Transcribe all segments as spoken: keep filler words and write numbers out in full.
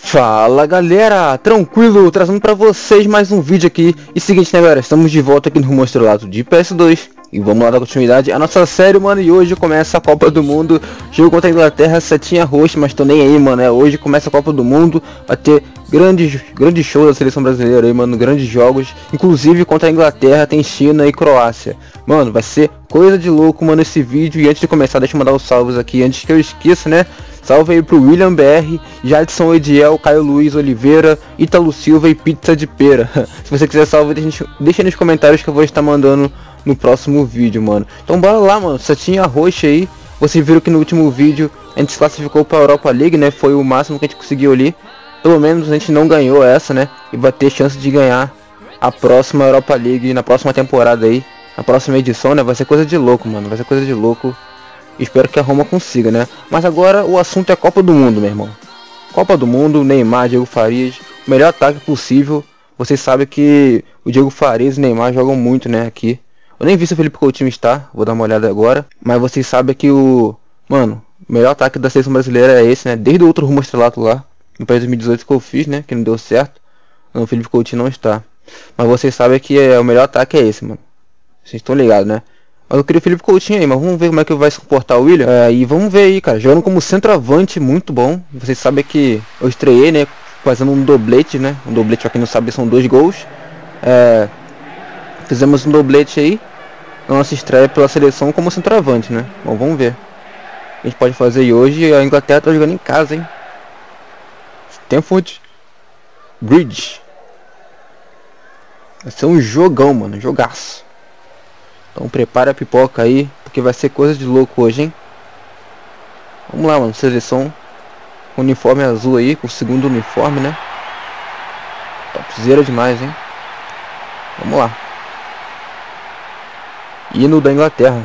Fala galera, tranquilo, trazendo pra vocês mais um vídeo aqui. E seguinte, né galera, estamos de volta aqui no Mostrolato de P S dois. E vamos lá dar continuidade à nossa série, mano. E hoje começa a Copa do Mundo. Jogo contra a Inglaterra, setinha roxa, mas tô nem aí, mano. É, hoje começa a Copa do Mundo. Vai ter grandes, grandes shows da seleção brasileira aí, mano. Grandes jogos. Inclusive contra a Inglaterra tem China e Croácia. Mano, vai ser coisa de louco, mano, esse vídeo. E antes de começar, deixa eu mandar os salvos aqui, antes que eu esqueça, né? Salve aí pro William B R, Jadson Ediel, Caio Luiz Oliveira, Ítalo Silva e Pizza de Pera. Se você quiser salve, deixa, deixa nos comentários que eu vou estar mandando no próximo vídeo, mano. Então bora lá, mano, setinha roxa aí. Vocês viram que no último vídeo a gente se classificou para a Europa League, né? Foi o máximo que a gente conseguiu ali. Pelo menos a gente não ganhou essa, né? E vai ter chance de ganhar a próxima Europa League na próxima temporada aí. Na próxima edição, né? Vai ser coisa de louco, mano. Vai ser coisa de louco. Espero que a Roma consiga, né? Mas agora o assunto é Copa do Mundo, meu irmão. Copa do Mundo, Neymar, Diego Farias, o melhor ataque possível. Vocês sabem que o Diego Farias e o Neymar jogam muito, né, aqui. Eu nem vi se o Felipe Coutinho está, vou dar uma olhada agora. Mas vocês sabem que o... Mano, o melhor ataque da seleção brasileira é esse, né? Desde o outro rumo estrelato lá, no país dois mil e dezoito que eu fiz, né? Que não deu certo. Não, o Felipe Coutinho não está. Mas vocês sabem que é, o melhor ataque é esse, mano. Vocês estão ligados, né? Mas eu queria o Felipe Coutinho aí, mas vamos ver como é que vai se comportar o William. É, e vamos ver aí, cara, jogando como centroavante, muito bom. Vocês sabem que eu estreiei, né, fazendo um doblete, né. Um doblete, pra quem não sabe, são dois gols. É, fizemos um doblete aí, na nossa estreia pela seleção como centroavante, né. Bom, vamos ver. A gente pode fazer aí hoje. A Inglaterra tá jogando em casa, hein. Stamford Bridge. Vai ser um jogão, mano, jogaço. Então prepara a pipoca aí, porque vai ser coisa de louco hoje, hein? Vamos lá, mano, seleção com uniforme azul aí, com o segundo uniforme, né? Topzera demais, hein? Vamos lá. Hino da Inglaterra.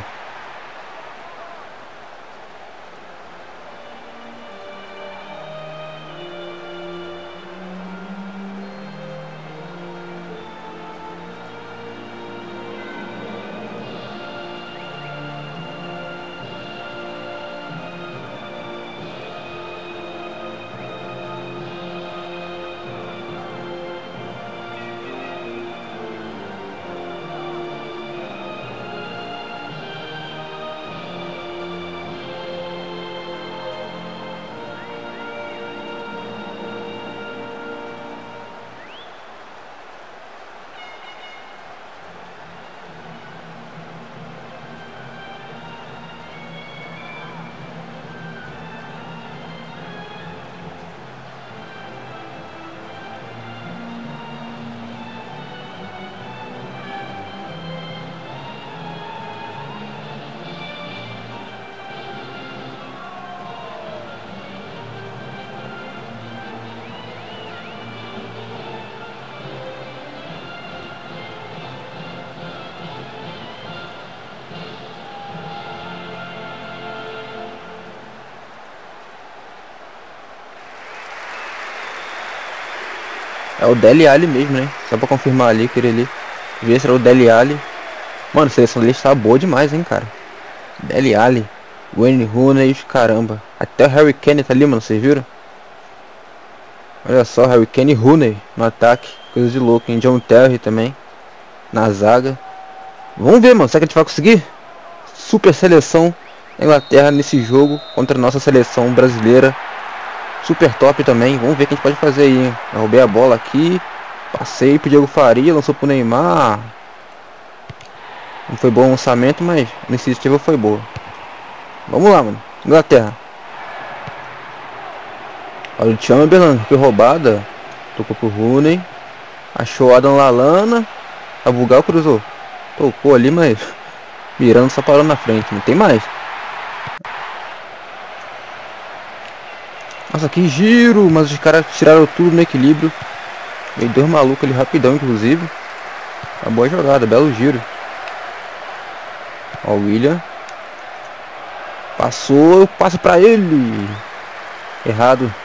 É o Dele Alli mesmo, né? Só pra confirmar ali, queria ali ver se era o Dele Alli. Mano, a seleção dele está boa demais, hein, cara. Dele Alli, Wayne Rooney, caramba. Até o Harry Kane tá ali, mano, vocês viram? Olha só, Harry Kane e Rooney no ataque. Coisa de louco, hein? John Terry também na zaga. Vamos ver, mano, será que a gente vai conseguir? Super seleção da Inglaterra nesse jogo contra a nossa seleção brasileira. Super top também, vamos ver o que a gente pode fazer aí, hein? Eu roubei a bola aqui, passei pro Diego Faria, lançou pro Neymar. Não foi bom o lançamento, mas a iniciativa foi boa. Vamos lá, mano, Inglaterra. Olha o Chamberlain, que roubada. Tocou pro Rooney. Achou o Adam Lallana. A Bugal cruzou. Tocou ali, mas Miranda só parou na frente, não tem mais. Nossa, que giro, mas os caras tiraram tudo no equilíbrio. Veio dois malucos ali rapidão, inclusive. Uma boa jogada, belo giro. Ó o William. Passou, passa pra ele. Errado.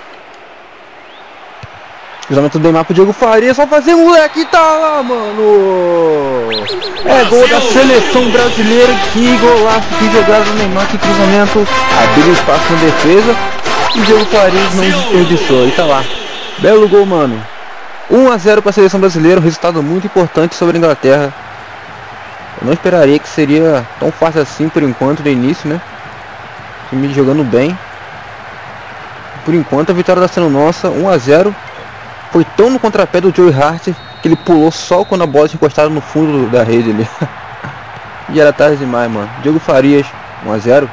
Cruzamento do Neymar pro Diego Faria, só fazer moleque, tá lá, mano. É gol da seleção brasileira, que golaço, que jogada do Neymar, que cruzamento. Abriu espaço na defesa. E o Diego Farias não desperdiçou. E tá lá. Belo gol, mano. um a zero para a seleção brasileira. Um resultado muito importante sobre a Inglaterra. Eu não esperaria que seria tão fácil assim por enquanto no início, né? O time jogando bem. Por enquanto a vitória está sendo nossa. um a zero. Foi tão no contrapé do Joe Hart que ele pulou só quando a bola tinha encostado no fundo da rede ali. E era tarde demais, mano. Diego Farias, um a zero.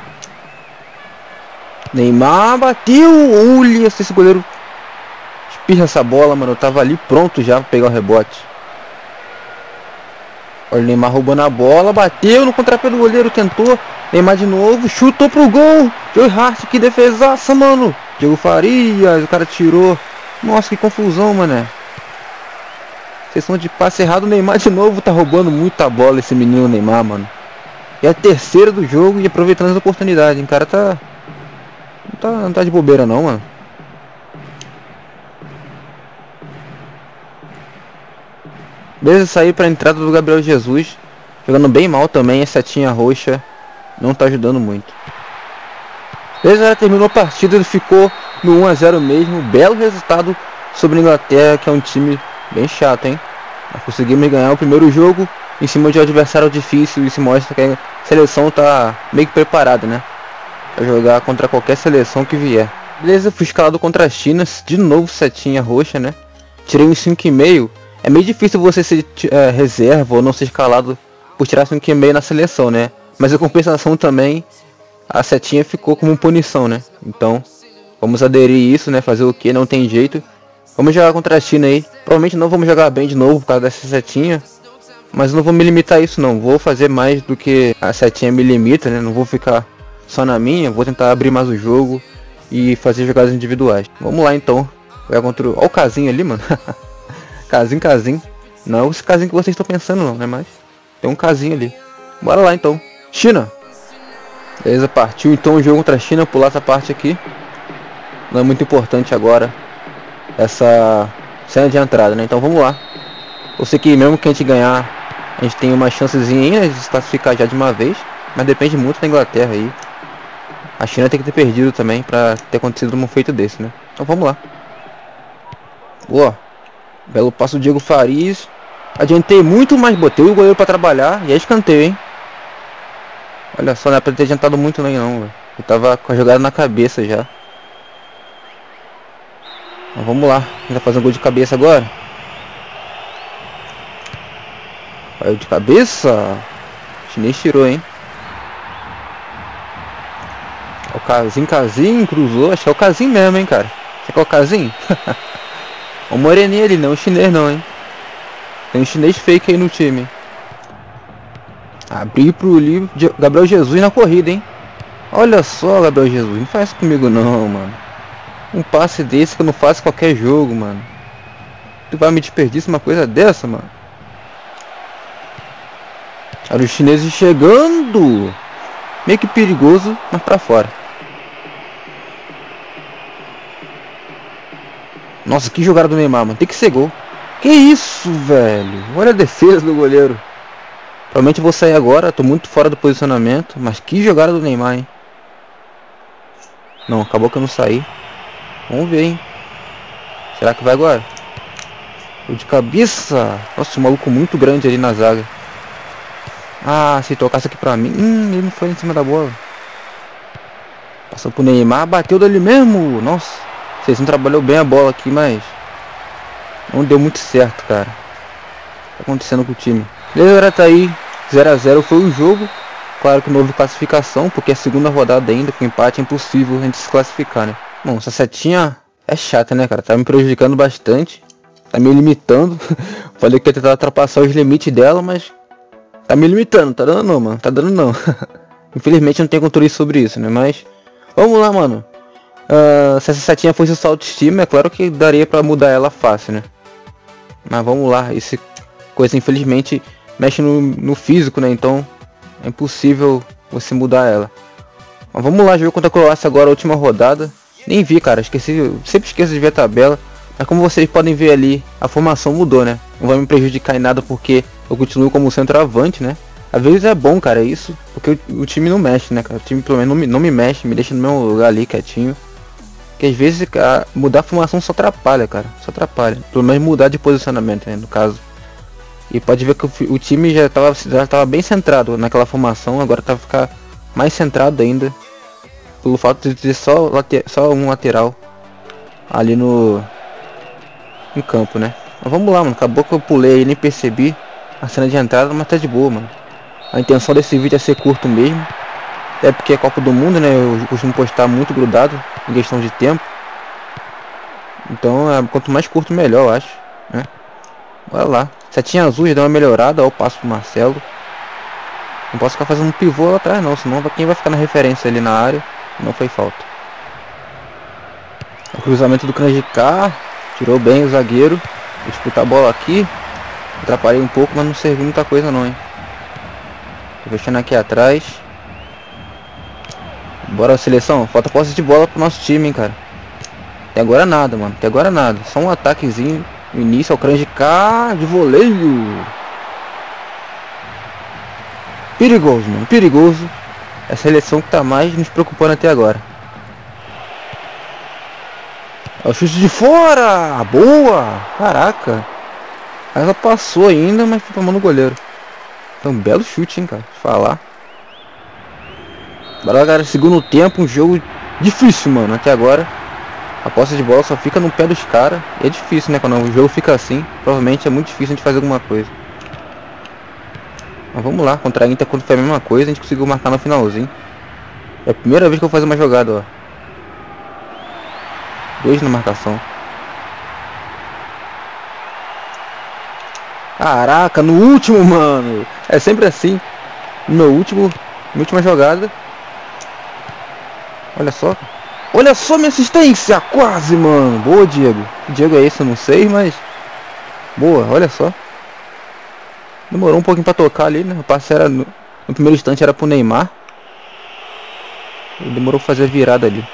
Neymar bateu. Olha, esse goleiro espirra essa bola, mano. Eu tava ali pronto já pra pegar o rebote. Olha o Neymar roubando a bola. Bateu no contrapé do goleiro, tentou. Neymar de novo, chutou pro gol. Joe Hart, que defesaça, mano. Diego Farias, o cara tirou. Nossa, que confusão, mano. Sessão de passe errado, o Neymar de novo tá roubando muita bola esse menino Neymar, mano. É a terceira do jogo e aproveitando as oportunidades. O cara tá... Não tá, não tá de bobeira não, mano. Beleza, sair pra entrada do Gabriel Jesus. Jogando bem mal também, a setinha roxa não tá ajudando muito. Beleza, já terminou a partida, ele ficou no um a zero mesmo. Belo resultado sobre a Inglaterra, que é um time bem chato, hein? Nós conseguimos ganhar o primeiro jogo em cima de um adversário difícil. E isso mostra que a seleção tá meio que preparada, né? Pra jogar contra qualquer seleção que vier. Beleza, fui escalado contra a China. De novo setinha roxa, né? Tirei um cinco e meio. É meio difícil você ser é, reserva ou não ser escalado por tirar cinco e meio na seleção, né? Mas a compensação também, a setinha ficou como punição, né? Então, vamos aderir isso, né? Fazer o que? Não tem jeito. Vamos jogar contra a China aí. Provavelmente não vamos jogar bem de novo por causa dessa setinha. Mas não vou me limitar a isso não. Vou fazer mais do que a setinha me limita, né? Não vou ficar só na minha. Vou tentar abrir mais o jogo e fazer jogadas individuais. Vamos lá então. Vai contra o... Olha o casinho ali, mano. Casinho, casinho. Não é esse casinho que vocês estão pensando não, né? Mas tem um casinho ali. Bora lá então. China. Beleza, partiu então o jogo contra a China. Pular essa parte aqui. Não é muito importante agora essa cena de entrada, né? Então vamos lá. Eu sei que mesmo que a gente ganhar, a gente tem uma chancezinha ainda de se classificar já de uma vez. Mas depende muito da Inglaterra aí. A China tem que ter perdido também pra ter acontecido um feito desse, né? Então vamos lá. Boa. Belo passo do Diego Farias. Adiantei muito, mas botei o goleiro pra trabalhar. E é escanteio, hein? Olha só, não é pra ter adiantado muito nem não, velho. Eu tava com a jogada na cabeça já. Mas vamos lá. Vai fazer um gol de cabeça agora. Vai de cabeça. O chinês tirou, hein? É o Casim, Casim, cruzou. Acho que é o Casim mesmo, hein, cara. Será que é o Casim? O moreninho ali, não o chinês não, hein. Tem um chinês fake aí no time. Abrir pro livro de Gabriel Jesus na corrida, hein. Olha só, Gabriel Jesus. Não faz isso comigo não, mano. Um passe desse que eu não faço em qualquer jogo, mano. Tu vai me desperdiçar uma coisa dessa, mano. Olha os chineses chegando. Meio que perigoso, mas pra fora. Nossa, que jogada do Neymar, mano. Tem que ser gol. Que isso, velho. Olha a defesa do goleiro. Provavelmente eu vou sair agora. Tô muito fora do posicionamento. Mas que jogada do Neymar, hein. Não, acabou que eu não saí. Vamos ver, hein. Será que vai agora? Gol de cabeça. Nossa, um maluco muito grande ali na zaga. Ah, se tocasse aqui pra mim. Hum, ele não foi em cima da bola. Passou pro Neymar. Bateu dali mesmo. Nossa. Vocês não trabalhou bem a bola aqui, mas não deu muito certo, cara. Tá acontecendo com o time. Beleza, tá aí. zero a zero foi o jogo. Claro que não houve classificação, porque a segunda rodada ainda, com empate, é impossível a gente se classificar, né? Bom, essa setinha é chata, né, cara? Tá me prejudicando bastante. Tá me limitando. Falei que ia tentar ultrapassar os limites dela, mas tá me limitando. Tá dando não, mano. Tá dando não. Infelizmente não tem controle sobre isso, né? Mas vamos lá, mano. Uh, se essa setinha fosse só autoestima, é claro que daria pra mudar ela fácil, né? Mas vamos lá, esse coisa infelizmente mexe no, no físico, né? Então é impossível você mudar ela. Mas vamos lá, jogo contra a Croácia agora, a última rodada. Nem vi, cara, esqueci, sempre esqueço de ver a tabela. Mas como vocês podem ver ali, a formação mudou, né? Não vai me prejudicar em nada porque eu continuo como centroavante, né? Às vezes é bom, cara, isso, porque o, o time não mexe, né, cara? O time pelo menos não me, não me mexe, me deixa no meu lugar ali quietinho. Que às vezes a, mudar a formação só atrapalha, cara. Só atrapalha. Pelo menos mudar de posicionamento, né, no caso. E pode ver que o, o time já tava, já tava bem centrado naquela formação. Agora tá ficar mais centrado ainda. Pelo fato de ter só, só um lateral ali no, no campo, né. Mas vamos lá, mano. Acabou que eu pulei aí, nem percebi a cena de entrada, mas tá de boa, mano. A intenção desse vídeo é ser curto mesmo. Até porque é Copa do Mundo, né? Eu costumo postar muito grudado em questão de tempo. Então, é, quanto mais curto, melhor, eu acho, né? Bora lá. Setinha azul já deu uma melhorada. Ó, o passo pro Marcelo. Não posso ficar fazendo um pivô lá atrás, não. Senão quem vai ficar na referência ali na área. Não foi falta. O cruzamento do Kranjcar. Tirou bem o zagueiro. Vou disputar a bola aqui. Atrapalhei um pouco, mas não serviu muita coisa, não, hein? Tô fechando aqui atrás. Bora, seleção. Falta posse de bola pro nosso time, hein, cara. Até agora nada, mano. Até agora nada. Só um ataquezinho. No início ao Kranjcar de voleio. Perigoso, mano. Perigoso. É a seleção que tá mais nos preocupando até agora. É o chute de fora. Boa. Caraca. Ela passou ainda, mas foi pra mão do goleiro. Foi um belo chute, hein, cara. Deixa eu falar. Bora lá, galera, segundo tempo, um jogo difícil, mano, até agora. A posse de bola só fica no pé dos caras. E é difícil, né, quando o jogo fica assim. Provavelmente é muito difícil a gente fazer alguma coisa. Mas vamos lá, contra a Inter, quando foi a mesma coisa, a gente conseguiu marcar no finalzinho. É a primeira vez que eu vou fazer uma jogada, ó. Dois na marcação. Caraca, no último, mano. É sempre assim. No meu último, minha última jogada. Olha só. Olha só minha assistência. Quase, mano. Boa, Diego. Que Diego é esse? Eu não sei, mas... Boa, olha só. Demorou um pouquinho pra tocar ali, né? O passe era... No, no primeiro instante era pro Neymar. Ele demorou pra fazer a virada ali.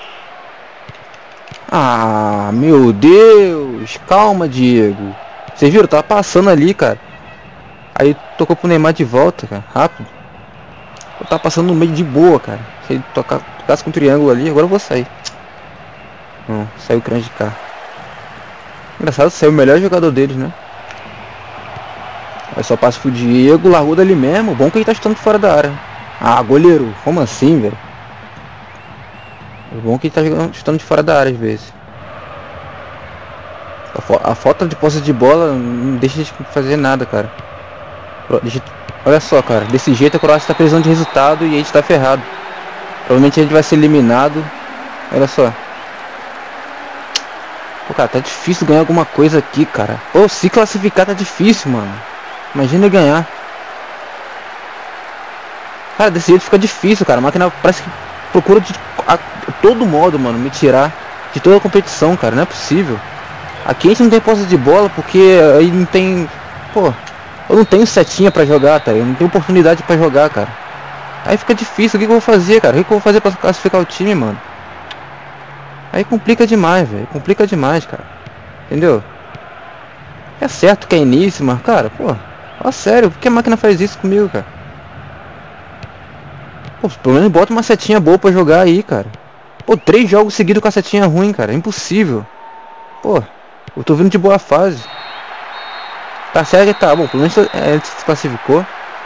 Ah, meu Deus. Calma, Diego. Vocês viram? Tava passando ali, cara. Aí tocou pro Neymar de volta, cara. Rápido. Eu tava passando no meio de boa, cara. Se ele tocar, tocasse com um triângulo ali, agora eu vou sair. Não, saiu o Kranjcar. Engraçado, saiu o melhor jogador deles, né? Aí só passa pro Diego, largou dali mesmo. Bom que ele tá chutando fora da área. Ah, goleiro. Como assim, velho? É bom que ele tá jogando, chutando de fora da área às vezes. A, a falta de posse de bola não deixa de fazer nada, cara. Deixa, olha só, cara. Desse jeito a Croácia tá precisando de resultado e a gente tá ferrado. Provavelmente a gente vai ser eliminado. Olha só. Pô, cara, tá difícil ganhar alguma coisa aqui, cara. Pô, se classificar tá difícil, mano. Imagina ganhar. Cara, desse jeito fica difícil, cara. A máquina parece que procura de a, todo modo, mano, me tirar de toda a competição, cara. Não é possível. Aqui a gente não tem posse de bola porque aí não tem... Pô, eu não tenho setinha pra jogar, tá? Eu não tenho oportunidade pra jogar, cara. Aí fica difícil. O que, que eu vou fazer, cara? O que, que eu vou fazer pra classificar o time, mano? Aí complica demais, velho. Complica demais, cara. Entendeu? É certo que é início, mas, cara, pô... Ó, sério, por que a máquina faz isso comigo, cara? Pô, pelo menos bota uma setinha boa pra jogar aí, cara. Pô, três jogos seguidos com a setinha ruim, cara. É impossível. Pô, eu tô vindo de boa fase. Tá certo que tá bom, pelo menos é, ele se classificou.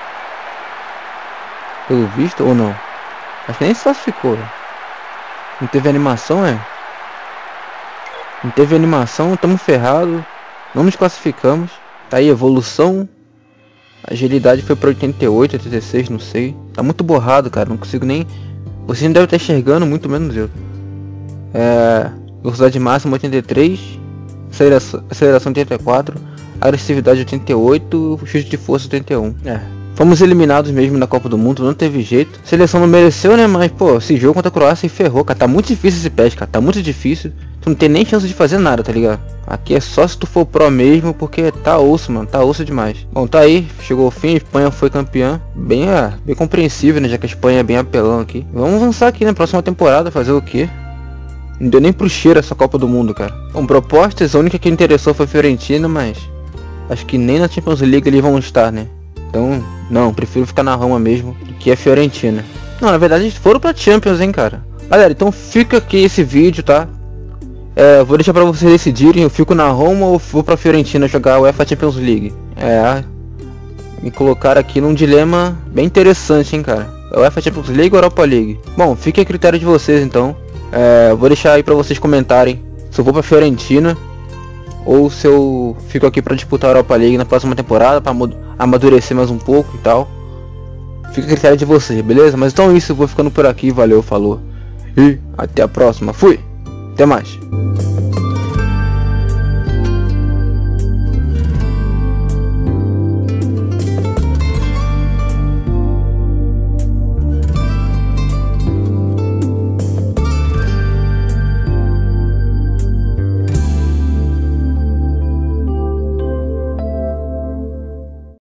Pelo visto, ou não? Acho que nem se classificou. Não teve animação, é? Não teve animação, estamos ferrados. Não nos classificamos. Tá aí, evolução. Agilidade foi para oitenta e oito, oitenta e seis, não sei. Tá muito borrado, cara. Não consigo nem... Você não deve estar enxergando, muito menos eu. É... Velocidade máxima oitenta e três. Aceleração, aceleração oitenta e quatro. Agressividade oitenta e oito. Chute de força oitenta e um. É. Fomos eliminados mesmo na Copa do Mundo, não teve jeito. A seleção não mereceu, né? Mas, pô, esse jogo contra a Croácia ferrou, cara. Tá muito difícil esse patch, cara. Tá muito difícil. Tu não tem nem chance de fazer nada, tá ligado? Aqui é só se tu for pro mesmo, porque tá osso, mano. Tá osso demais. Bom, tá aí. Chegou o fim. A Espanha foi campeã. Bem, é, bem compreensível, né? Já que a Espanha é bem apelão aqui. Vamos avançar aqui na próxima temporada. Fazer o quê? Não deu nem pro cheiro essa Copa do Mundo, cara. Bom, propostas, a única que interessou foi a Fiorentina, mas... Acho que nem na Champions League eles vão estar, né? Então, não, prefiro ficar na Roma mesmo, que é Fiorentina. Não, na verdade eles foram pra Champions, hein, cara. Galera, então fica aqui esse vídeo, tá? É, vou deixar pra vocês decidirem, eu fico na Roma ou vou pra Fiorentina jogar a UEFA Champions League. É, me colocaram aqui num dilema bem interessante, hein, cara. A UEFA Champions League ou Europa League? Bom, fica a critério de vocês, então. É, vou deixar aí pra vocês comentarem se eu vou pra Fiorentina ou se eu fico aqui pra disputar a Europa League na próxima temporada, pra amadurecer mais um pouco e tal. Fica a critério de vocês, beleza? Mas então é isso, eu vou ficando por aqui, valeu, falou. E até a próxima, fui! Até mais!